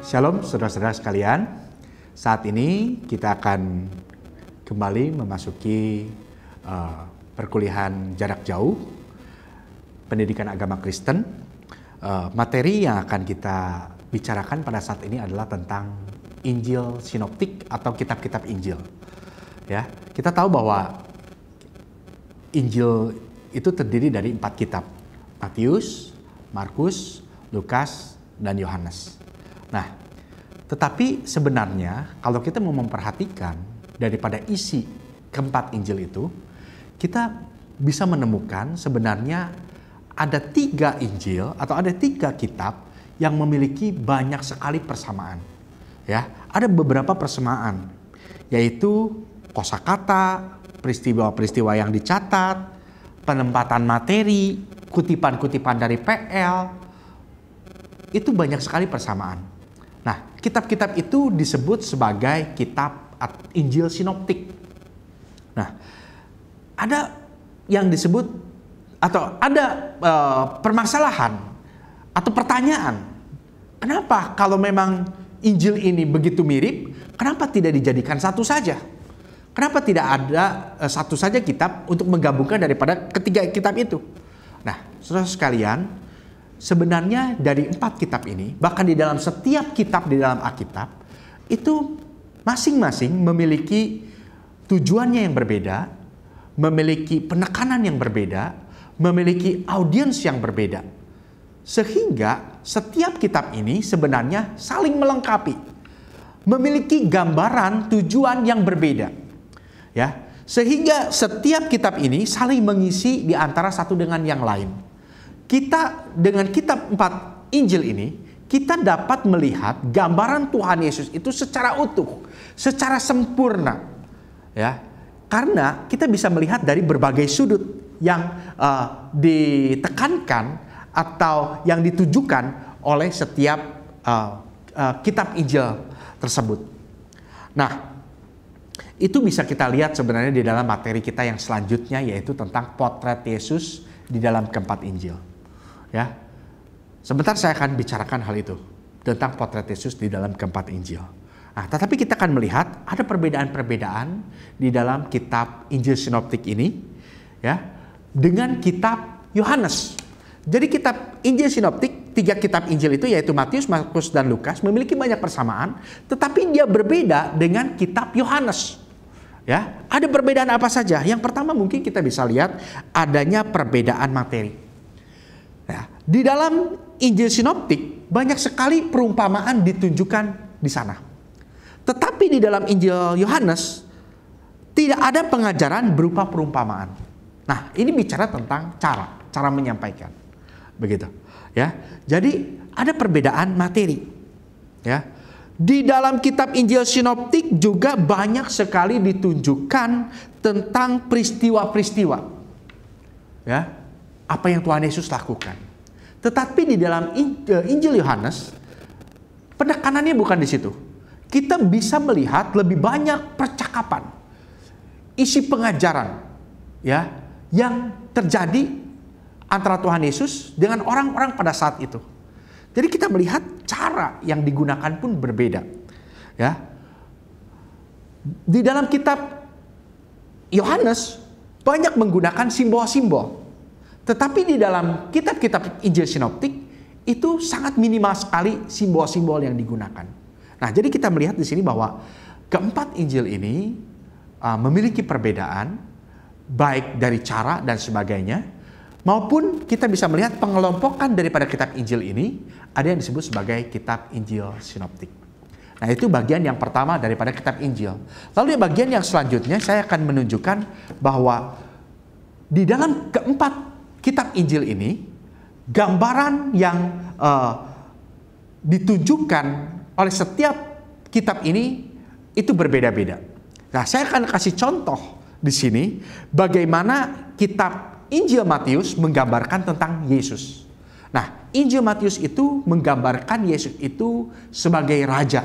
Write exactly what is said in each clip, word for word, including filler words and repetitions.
Shalom saudara-saudara sekalian, saat ini kita akan kembali memasuki uh, perkuliahan jarak jauh pendidikan agama Kristen. Uh, materi yang akan kita bicarakan pada saat ini adalah tentang Injil Sinoptik atau kitab-kitab Injil. Ya, kita tahu bahwa Injil itu terdiri dari empat kitab: Matius, Markus, Lukas, dan Yohanes. Nah, tetapi sebenarnya kalau kita mau memperhatikan daripada isi keempat Injil itu, kita bisa menemukan sebenarnya ada tiga Injil atau ada tiga kitab yang memiliki banyak sekali persamaan. Ya, ada beberapa persamaan, yaitu kosakata, peristiwa-peristiwa yang dicatat, penempatan materi, kutipan-kutipan dari P L, itu banyak sekali persamaan. Nah, kitab-kitab itu disebut sebagai kitab Injil Sinoptik. Nah, ada yang disebut atau ada uh, permasalahan atau pertanyaan. Kenapa kalau memang Injil ini begitu mirip, kenapa tidak dijadikan satu saja? Kenapa tidak ada uh, satu saja kitab untuk menggabungkan daripada ketiga kitab itu? Nah, saudara sekalian, sebenarnya dari empat kitab ini, bahkan di dalam setiap kitab di dalam Alkitab, itu masing-masing memiliki tujuannya yang berbeda, memiliki penekanan yang berbeda, memiliki audiens yang berbeda. Sehingga setiap kitab ini sebenarnya saling melengkapi, memiliki gambaran tujuan yang berbeda. Ya, sehingga setiap kitab ini saling mengisi di antara satu dengan yang lain. Kita dengan kitab empat Injil ini, kita dapat melihat gambaran Tuhan Yesus itu secara utuh, secara sempurna. Ya, karena kita bisa melihat dari berbagai sudut yang uh, ditekankan atau yang ditujukan oleh setiap uh, uh, kitab Injil tersebut. Nah, itu bisa kita lihat sebenarnya di dalam materi kita yang selanjutnya, yaitu tentang potret Yesus di dalam keempat Injil. Ya, sebentar saya akan bicarakan hal itu tentang potret Yesus di dalam keempat Injil. Nah, tetapi kita akan melihat ada perbedaan-perbedaan di dalam kitab Injil Sinoptik ini, ya, dengan kitab Yohanes. Jadi kitab Injil Sinoptik, tiga kitab Injil itu yaitu Matius, Markus, dan Lukas memiliki banyak persamaan, tetapi dia berbeda dengan kitab Yohanes. Ya, ada perbedaan apa saja? Yang pertama mungkin kita bisa lihat adanya perbedaan materi. Ya, di dalam Injil Sinoptik banyak sekali perumpamaan ditunjukkan di sana. Tetapi di dalam Injil Yohanes tidak ada pengajaran berupa perumpamaan. Nah, ini bicara tentang cara, cara menyampaikan. Begitu. Ya. Jadi ada perbedaan materi. Ya. Di dalam kitab Injil Sinoptik juga banyak sekali ditunjukkan tentang peristiwa-peristiwa. Ya. Apa yang Tuhan Yesus lakukan. Tetapi di dalam Injil Yohanes, penekanannya bukan di situ. Kita bisa melihat lebih banyak percakapan, isi pengajaran, ya, yang terjadi antara Tuhan Yesus dengan orang-orang pada saat itu. Jadi kita melihat cara yang digunakan pun berbeda. Ya, di dalam kitab Yohanes banyak menggunakan simbol-simbol. Tetapi di dalam kitab-kitab Injil Sinoptik itu sangat minimal sekali simbol-simbol yang digunakan. Nah, jadi kita melihat di sini bahwa keempat Injil ini uh, memiliki perbedaan baik dari cara dan sebagainya, maupun kita bisa melihat pengelompokan daripada kitab Injil ini ada yang disebut sebagai kitab Injil Sinoptik. Nah, itu bagian yang pertama daripada kitab Injil. Lalu di bagian yang selanjutnya saya akan menunjukkan bahwa di dalam keempat kitab Injil ini, gambaran yang uh, ditunjukkan oleh setiap kitab ini itu berbeda-beda. Nah, saya akan kasih contoh di sini bagaimana kitab Injil Matius menggambarkan tentang Yesus. Nah, Injil Matius itu menggambarkan Yesus itu sebagai raja.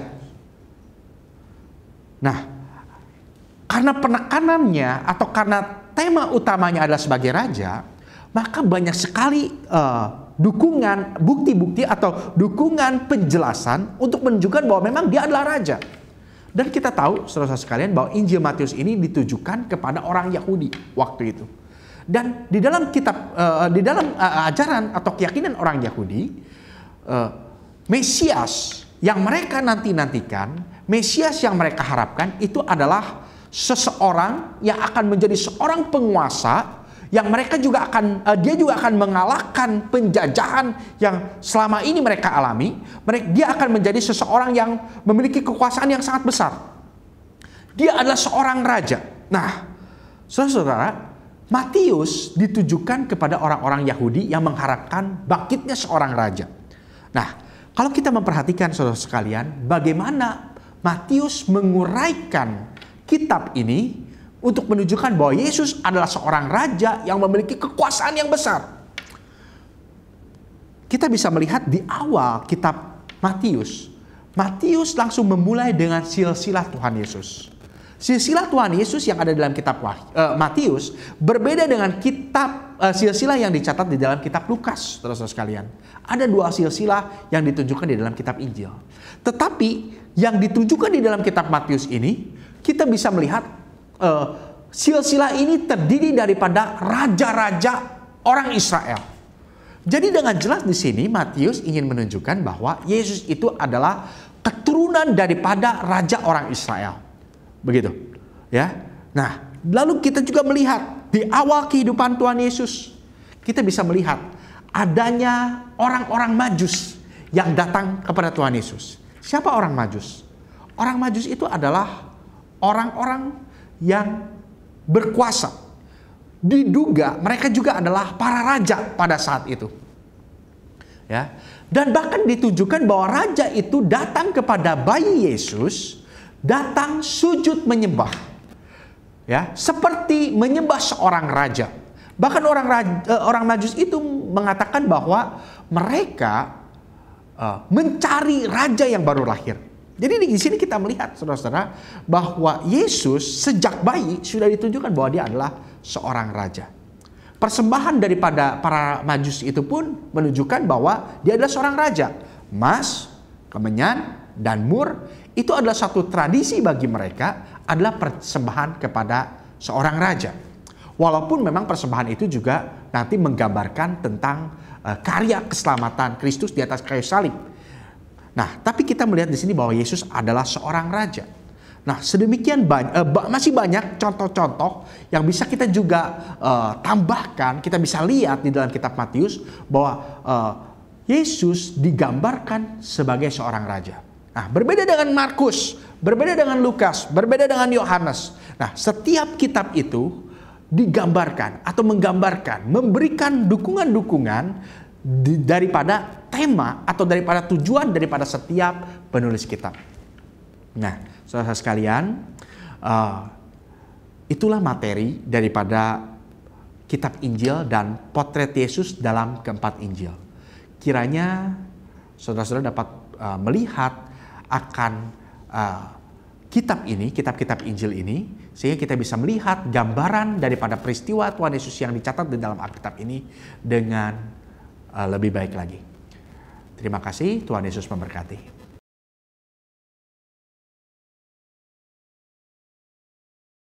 Nah, karena penekanannya atau karena tema utamanya adalah sebagai raja, maka banyak sekali uh, dukungan, bukti-bukti atau dukungan penjelasan untuk menunjukkan bahwa memang dia adalah raja. Dan kita tahu, saudara-saudara sekalian, bahwa Injil Matius ini ditujukan kepada orang Yahudi waktu itu. Dan di dalam kitab, uh, di dalam uh, ajaran atau keyakinan orang Yahudi, uh, Mesias yang mereka nanti-nantikan, Mesias yang mereka harapkan itu adalah seseorang yang akan menjadi seorang penguasa, yang mereka juga akan, uh, dia juga akan mengalahkan penjajahan yang selama ini mereka alami. Mereka, dia akan menjadi seseorang yang memiliki kekuasaan yang sangat besar. Dia adalah seorang raja. Nah, saudara-saudara, Matius ditujukan kepada orang-orang Yahudi yang mengharapkan bangkitnya seorang raja. Nah, kalau kita memperhatikan saudara sekalian, bagaimana Matius menguraikan kitab ini untuk menunjukkan bahwa Yesus adalah seorang raja yang memiliki kekuasaan yang besar. Kita bisa melihat di awal kitab Matius, Matius langsung memulai dengan silsilah Tuhan Yesus. Silsilah Tuhan Yesus yang ada dalam kitab uh, Matius berbeda dengan kitab uh, silsilah yang dicatat di dalam kitab Lukas, saudara-saudara sekalian. Ada dua silsilah yang ditunjukkan di dalam kitab Injil. Tetapi yang ditunjukkan di dalam kitab Matius ini, kita bisa melihat uh, silsilah ini terdiri daripada raja-raja orang Israel. Jadi dengan jelas di sini Matius ingin menunjukkan bahwa Yesus itu adalah keturunan daripada raja orang Israel. Begitu, ya. Nah, lalu kita juga melihat di awal kehidupan Tuhan Yesus, kita bisa melihat adanya orang-orang Majus yang datang kepada Tuhan Yesus. Siapa orang Majus? Orang Majus itu adalah orang-orang yang berkuasa. Diduga mereka juga adalah para raja pada saat itu. Ya. Dan bahkan ditunjukkan bahwa raja itu datang kepada bayi Yesus, datang sujud menyembah, ya, seperti menyembah seorang raja. Bahkan orang raja, orang Majus itu mengatakan bahwa mereka uh, mencari raja yang baru lahir. Jadi di sini kita melihat, saudara-saudara, bahwa Yesus sejak bayi sudah ditunjukkan bahwa dia adalah seorang raja. Persembahan daripada para Majus itu pun menunjukkan bahwa dia adalah seorang raja. Emas, kemenyan, dan mur itu adalah satu tradisi bagi mereka, adalah persembahan kepada seorang raja. Walaupun memang persembahan itu juga nanti menggambarkan tentang uh, karya keselamatan Kristus di atas kayu salib. Nah, tapi kita melihat di sini bahwa Yesus adalah seorang raja. Nah, sedemikian banyak, uh, masih banyak contoh-contoh yang bisa kita juga uh, tambahkan, kita bisa lihat di dalam kitab Matius bahwa uh, Yesus digambarkan sebagai seorang raja. Nah, berbeda dengan Markus, berbeda dengan Lukas, berbeda dengan Yohanes. Nah, setiap kitab itu digambarkan atau menggambarkan, memberikan dukungan-dukungan daripada tema atau daripada tujuan daripada setiap penulis kitab. Nah, saudara sekalian, uh, itulah materi daripada kitab Injil dan potret Yesus dalam keempat Injil. Kiranya saudara-saudara dapat uh, melihat akan uh, kitab ini, kitab-kitab Injil ini, sehingga kita bisa melihat gambaran daripada peristiwa Tuhan Yesus yang dicatat di dalam Alkitab ini dengan uh, lebih baik lagi. Terima kasih, Tuhan Yesus memberkati.